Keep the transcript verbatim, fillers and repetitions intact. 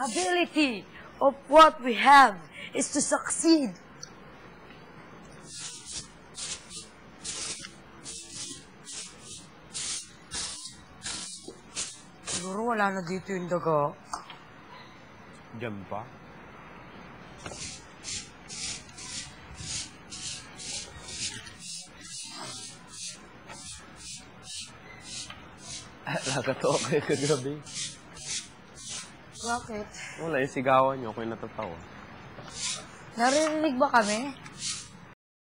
responsibility of what we have is to succeed. Siguro wala na dito yung daga. Diyan pa? Nagkatawa kayo kagabi. Bakit? Wala, yung sigawan niyo. Ako'y natatawa. Naririnig ba kami?